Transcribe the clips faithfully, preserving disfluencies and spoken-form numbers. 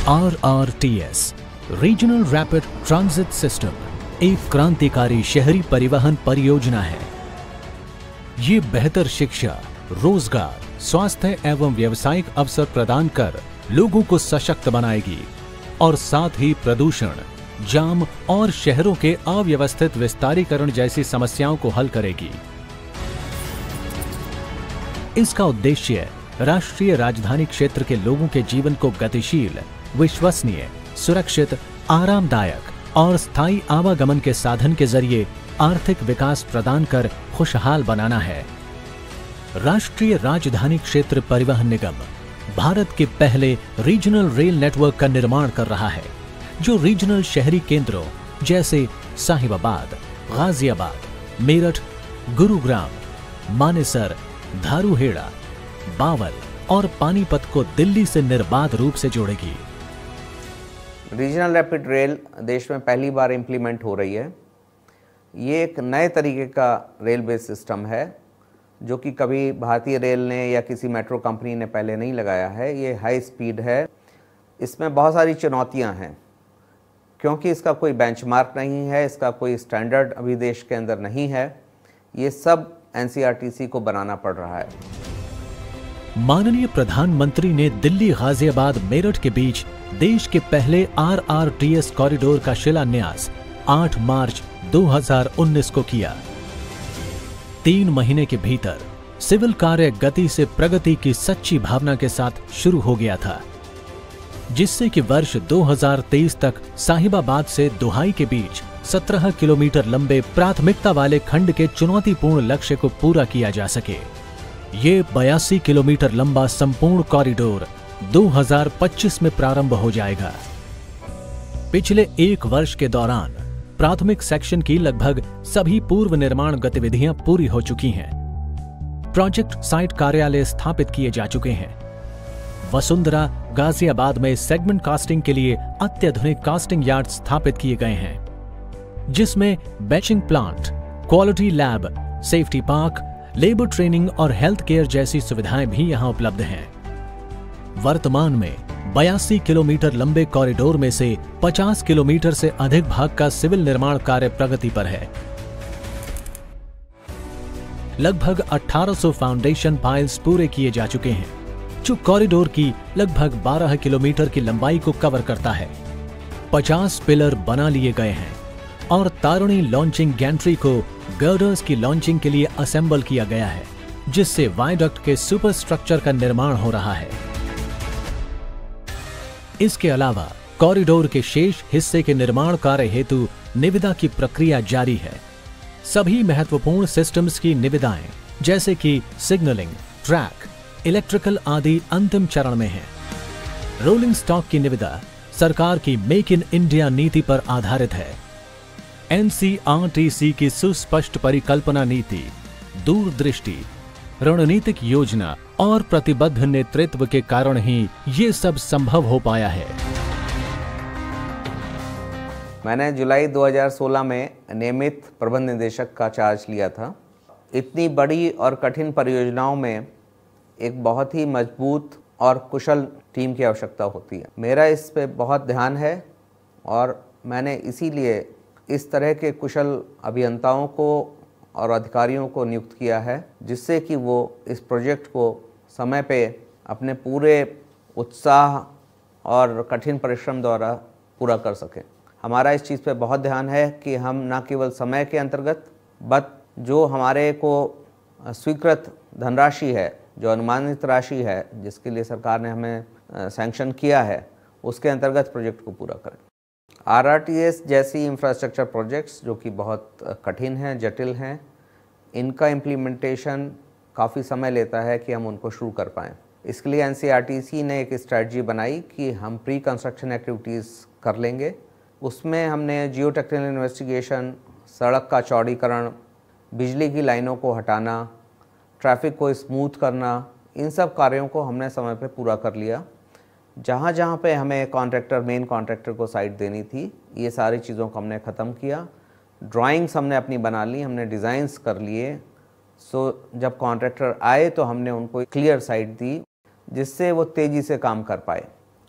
Are R T S regional rapid transit system एक क्रांतिकारी शहरी परिवहन परियोजना है। ये बेहतर शिक्षा, रोजगार, स्वास्थ्य एवं व्यावसायिक अवसर प्रदान कर लोगों को सशक्त बनाएगी और साथ ही प्रदूषण, जाम और शहरों के अव्यवस्थित विस्तारीकरण जैसी समस्याओं को हल करेगी। इसका उद्देश्य राष्ट्रीय राजधानी क्षेत्र के लोगों के जीवन को गतिशील, विश्वसनीय, सुरक्षित, आरामदायक और स्थायी आवागमन के साधन के जरिए आर्थिक विकास प्रदान कर खुशहाल बनाना है। राष्ट्रीय राजधानी क्षेत्र परिवहन निगम भारत के पहले रीजनल रेल नेटवर्क का निर्माण कर रहा है, जो रीजनल शहरी केंद्रों जैसे साहिबाबाद, गाजियाबाद, मेरठ, गुरुग्राम, मानेसर, धारूहेड़ा, बावल और पानीपत को दिल्ली से निर्बाध रूप से जोड़ेगी। रीजनल रैपिड रेल देश में पहली बार इम्प्लीमेंट हो रही है। ये एक नए तरीके का रेलवे सिस्टम है जो कि कभी भारतीय रेल ने या किसी मेट्रो कंपनी ने पहले नहीं लगाया है। ये हाई स्पीड है। इसमें बहुत सारी चुनौतियां हैं क्योंकि इसका कोई बेंचमार्क नहीं है, इसका कोई स्टैंडर्ड अभी देश के अंदर नहीं है। ये सब N C R T C को बनाना पड़ रहा है। माननीय प्रधानमंत्री ने दिल्ली गाजियाबाद मेरठ के बीच देश के पहले R R T S corridor का शिलान्यास आठ मार्च दो हज़ार उन्नीस को किया। तीन महीने के भीतर सिविल कार्य गति से प्रगति की सच्ची भावना के साथ शुरू हो गया था, जिससे कि वर्ष दो हज़ार तेईस तक साहिबाबाद से दोहाई के बीच सत्रह किलोमीटर लंबे प्राथमिकता वाले खंड के चुनौतीपूर्ण लक्ष्य को पूरा किया जा सके। ये बयासी किलोमीटर लंबा संपूर्ण कॉरिडोर दो हज़ार पच्चीस में प्रारंभ हो जाएगा। पिछले एक वर्ष के दौरान प्राथमिक सेक्शन की लगभग सभी पूर्व निर्माण गतिविधियां पूरी हो चुकी हैं। प्रोजेक्ट साइट कार्यालय स्थापित किए जा चुके हैं। वसुंधरा गाजियाबाद में सेगमेंट कास्टिंग के लिए अत्याधुनिक कास्टिंग यार्ड स्थापित किए गए हैं, जिसमें batching plant, quality lab, safety park, labour training और हेल्थ केयर जैसी सुविधाएं भी यहां उपलब्ध हैं। वर्तमान में बयासी किलोमीटर लंबे कॉरिडोर में से पचास किलोमीटर से अधिक भाग का सिविल निर्माण कार्य प्रगति पर है। लगभग अठारह सौ फाउंडेशन पाइल्स पूरे किए जा चुके हैं, जो कॉरिडोर की लगभग बारह किलोमीटर की लंबाई को कवर करता है। पचास पिलर बना लिए गए हैं और तारुणी लॉन्चिंग गैंट्री को गर्डर्स की लॉन्चिंग के लिए असेंबल किया गया है, जिससे वायडक्ट के सुपर स्ट्रक्चर का निर्माण हो रहा है। इसके अलावा कॉरिडोर के शेष हिस्से के निर्माण कार्य हेतु निविदा की प्रक्रिया जारी है। सभी महत्वपूर्ण सिस्टम्स की निविदाएं जैसे कि सिग्नलिंग, ट्रैक, इलेक्ट्रिकल आदि अंतिम चरण में हैं। रोलिंग स्टॉक की निविदा सरकार की मेक इन इंडिया नीति पर आधारित है। N C R T C की सुस्पष्ट परिकल्पना नीति, दूरदृष्टि, रणनीतिक योजना और प्रतिबद्ध नेतृत्व के कारण ही ये सब संभव हो पाया है। मैंने जुलाई दो हज़ार सोलह में नियमित प्रबंध निदेशक का चार्ज लिया था। इतनी बड़ी और कठिन परियोजनाओं में एक बहुत ही मजबूत और कुशल टीम की आवश्यकता होती है। मेरा इस पे बहुत ध्यान है और मैंने इसीलिए इस तरह के कुशल अभियंताओं को और अधिकारियों को नियुक्त किया है, जिससे कि वो इस प्रोजेक्ट को समय पे अपने पूरे उत्साह और कठिन परिश्रम द्वारा पूरा कर सकें। हमारा इस चीज़ पे बहुत ध्यान है कि हम न केवल समय के अंतर्गत बट जो हमारे को स्वीकृत धनराशि है, जो अनुमानित राशि है जिसके लिए सरकार ने हमें सैंक्शन किया है, उसके अंतर्गत प्रोजेक्ट को पूरा करें। आर आर टी एस जैसी इंफ्रास्ट्रक्चर प्रोजेक्ट्स जो कि बहुत कठिन हैं, जटिल हैं, इनका इम्प्लीमेंटेशन काफ़ी समय लेता है कि हम उनको शुरू कर पाएँ। इसके लिए N C R T C ने एक स्ट्रेटजी बनाई कि हम प्री कंस्ट्रक्शन एक्टिविटीज़ कर लेंगे। उसमें हमने जियो टेक्निकल इन्वेस्टिगेशन, सड़क का चौड़ीकरण, बिजली की लाइनों को हटाना, ट्रैफिक को स्मूथ करना, इन सब कार्यों को हमने समय पे पूरा कर लिया। जहाँ जहाँ पे हमें कॉन्ट्रैक्टर मेन कॉन्ट्रैक्टर को साइट देनी थी, ये सारी चीज़ों को हमने ख़त्म किया। ड्राइंग्स हमने अपनी बना ली, हमने डिज़ाइंस कर लिए। सो जब कॉन्ट्रैक्टर आए तो हमने उनको क्लियर साइट दी, जिससे वो तेज़ी से काम कर पाए।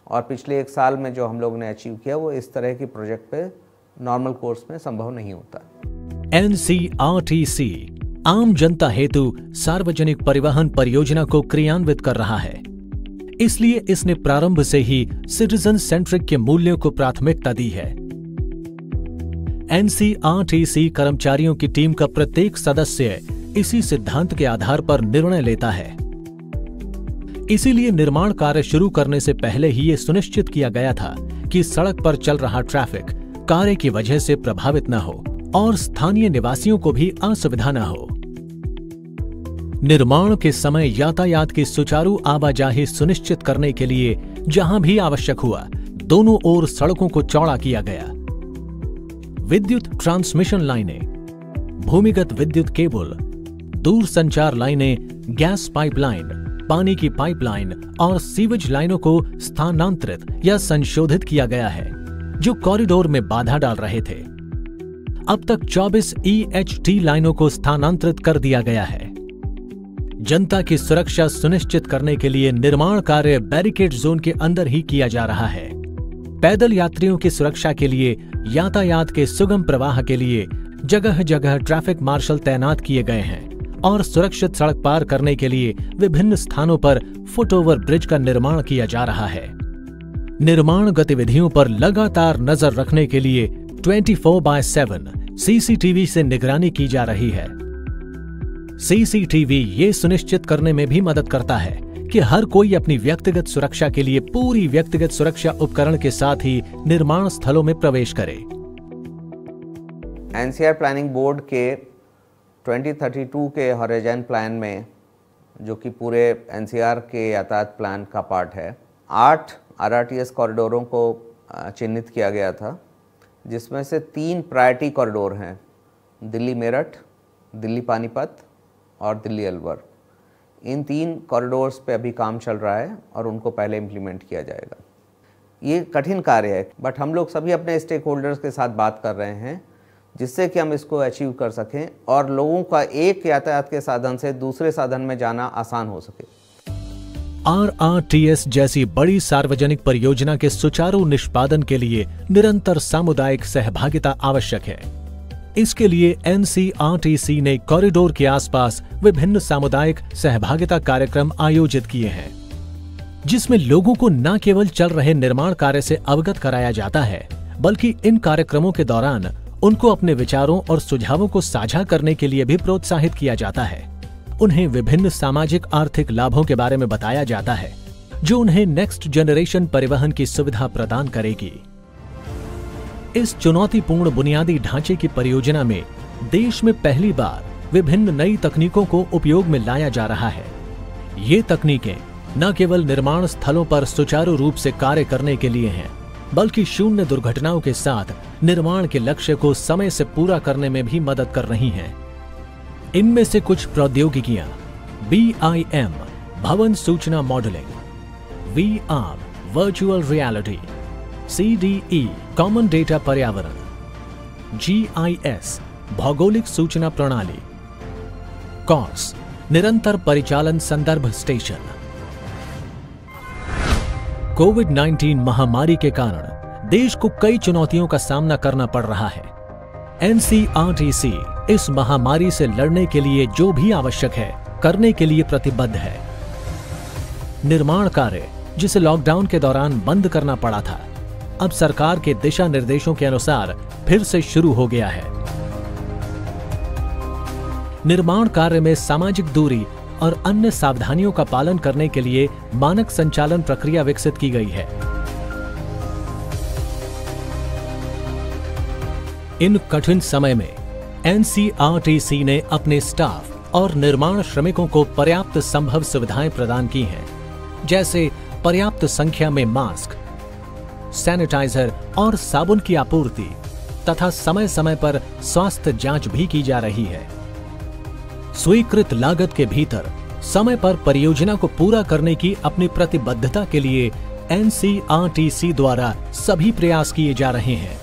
और पिछले एक साल में जो हम लोग ने अचीव किया वो इस तरह की प्रोजेक्ट पे नॉर्मल कोर्स में संभव नहीं होता। N C R T C आम जनता हेतु सार्वजनिक परिवहन परियोजना को क्रियान्वित कर रहा है, इसलिए इसने प्रारंभ से ही सिटीजन सेंट्रिक के मूल्यों को प्राथमिकता दी है। N C R T C कर्मचारियों की टीम का प्रत्येक सदस्य इसी सिद्धांत के आधार पर निर्णय लेता है। इसीलिए निर्माण कार्य शुरू करने से पहले ही ये सुनिश्चित किया गया था कि सड़क पर चल रहा ट्रैफिक कार्य की वजह से प्रभावित न हो और स्थानीय निवासियों को भी असुविधा न हो। निर्माण के समय यातायात की सुचारू आवाजाही सुनिश्चित करने के लिए जहां भी आवश्यक हुआ, दोनों ओर सड़कों को चौड़ा किया गया। विद्युत ट्रांसमिशन लाइनें, भूमिगत विद्युत केबल, दूर संचार लाइनें, गैस पाइपलाइन, पानी की पाइपलाइन और सीवेज लाइनों को स्थानांतरित या संशोधित किया गया है, जो कॉरिडोर में बाधा डाल रहे थे। अब तक चौबीस ई एच टी लाइनों को स्थानांतरित कर दिया गया है। जनता की सुरक्षा सुनिश्चित करने के लिए निर्माण कार्य बैरिकेड जोन के अंदर ही किया जा रहा है। पैदल यात्रियों की सुरक्षा के लिए, यातायात के सुगम प्रवाह के लिए जगह जगह ट्रैफिक मार्शल तैनात किए गए हैं और सुरक्षित सड़क पार करने के लिए विभिन्न स्थानों पर फुटओवर ब्रिज का निर्माण किया जा रहा है। निर्माण गतिविधियों पर लगातार नजर रखने के लिए चौबीस बाय सात सी सी टी वी से निगरानी की जा रही है। सी सी टी वी ये सुनिश्चित करने में भी मदद करता है कि हर कोई अपनी व्यक्तिगत सुरक्षा के लिए पूरी व्यक्तिगत सुरक्षा उपकरण के साथ ही निर्माण स्थलों में प्रवेश करे। N C R planning board के दो हज़ार बत्तीस के हॉरिजॉन प्लान में, जो कि पूरे एन सी आर के यातायात प्लान का पार्ट है, आठ आर आर टी एस कॉरिडोरों को चिन्हित किया गया था, जिसमें से तीन प्रायोरिटी कॉरिडोर हैं, दिल्ली मेरठ, दिल्ली पानीपत और दिल्ली अलवर। इन तीन कॉरिडोर्स पे अभी काम चल रहा है और उनको पहले इम्प्लीमेंट किया जाएगा। ये कठिन कार्य है, बट हम लोग सभी अपने स्टेक होल्डर्स के साथ बात कर रहे हैं जिससे कि हम इसको अचीव कर सकें और लोगों का एक यातायात के साधन से दूसरे साधन में जाना आसान हो सके। आर आर टी एस जैसी बड़ी सार्वजनिक परियोजना के सुचारू निष्पादन के लिए निरंतर सामुदायिक सहभागिता आवश्यक है। इसके लिए N C R T C ने कॉरिडोर के आसपास विभिन्न सामुदायिक सहभागिता कार्यक्रम आयोजित किए हैं, जिसमें लोगों को न केवल चल रहे निर्माण कार्य से अवगत कराया जाता है, बल्कि इन कार्यक्रमों के दौरान उनको अपने विचारों और सुझावों को साझा करने के लिए भी प्रोत्साहित किया जाता है। उन्हें विभिन्न सामाजिक आर्थिक लाभों के बारे में बताया जाता है, जो उन्हें नेक्स्ट जनरेशन परिवहन की सुविधा प्रदान करेगी। इस चुनौतीपूर्ण बुनियादी ढांचे की परियोजना में देश में पहली बार विभिन्न नई तकनीकों को उपयोग में लाया जा रहा है। ये तकनीकें न केवल निर्माण स्थलों पर सुचारू रूप से कार्य करने के लिए हैं, बल्कि शून्य दुर्घटनाओं के साथ निर्माण के लक्ष्य को समय से पूरा करने में भी मदद कर रही हैं। इनमें से कुछ प्रौद्योगिकियां बी आई एम भवन सूचना modelling, V R virtual reality, C D E common data पर्यावरण, जी आई एस भौगोलिक सूचना प्रणाली, कॉस निरंतर परिचालन संदर्भ स्टेशन। कोविड नाइन्टीन महामारी के कारण देश को कई चुनौतियों का सामना करना पड़ रहा है। N C R T C इस महामारी से लड़ने के लिए जो भी आवश्यक है करने के लिए प्रतिबद्ध है। निर्माण कार्य, जिसे लॉकडाउन के दौरान बंद करना पड़ा था, अब सरकार के दिशा निर्देशों के अनुसार फिर से शुरू हो गया है। निर्माण कार्य में सामाजिक दूरी और अन्य सावधानियों का पालन करने के लिए मानक संचालन प्रक्रिया विकसित की गई है। इन कठिन समय में N C R T C ने अपने स्टाफ और निर्माण श्रमिकों को पर्याप्त संभव सुविधाएं प्रदान की हैं, जैसे पर्याप्त संख्या में मास्क, सैनिटाइजर और साबुन की आपूर्ति तथा समय समय पर स्वास्थ्य जांच भी की जा रही है। स्वीकृत लागत के भीतर समय पर परियोजना को पूरा करने की अपनी प्रतिबद्धता के लिए N C R T C द्वारा सभी प्रयास किए जा रहे हैं।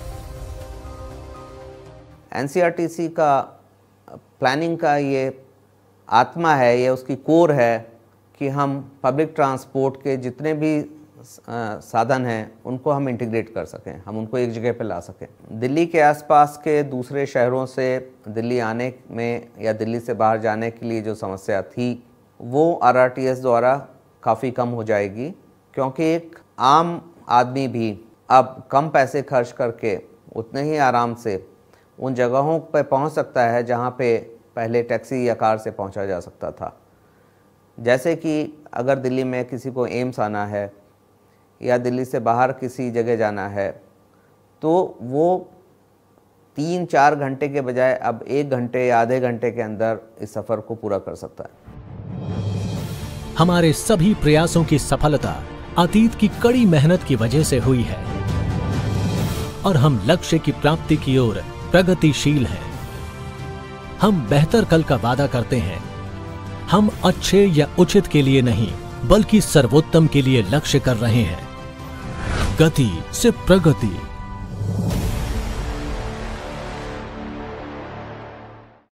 N C R T C का प्लानिंग का ये आत्मा है, ये उसकी कोर है कि हम पब्लिक ट्रांसपोर्ट के जितने भी साधन हैं उनको हम इंटीग्रेट कर सकें, हम उनको एक जगह पे ला सकें। दिल्ली के आसपास के दूसरे शहरों से दिल्ली आने में या दिल्ली से बाहर जाने के लिए जो समस्या थी वो आर आर टी एस द्वारा काफ़ी कम हो जाएगी, क्योंकि एक आम आदमी भी अब कम पैसे खर्च करके उतने ही आराम से उन जगहों पर पहुंच सकता है जहां पे पहले टैक्सी या कार से पहुंचा जा सकता था। जैसे कि अगर दिल्ली में किसी को एम्स आना है या दिल्ली से बाहर किसी जगह जाना है तो वो तीन चार घंटे के बजाय अब एक घंटे या आधे घंटे के अंदर इस सफ़र को पूरा कर सकता है। हमारे सभी प्रयासों की सफलता अतीत की कड़ी मेहनत की वजह से हुई है और हम लक्ष्य की प्राप्ति की ओर प्रगतिशील हैं। हम बेहतर कल का वादा करते हैं। हम अच्छे या उचित के लिए नहीं बल्कि सर्वोत्तम के लिए लक्ष्य कर रहे हैं। गति से प्रगति।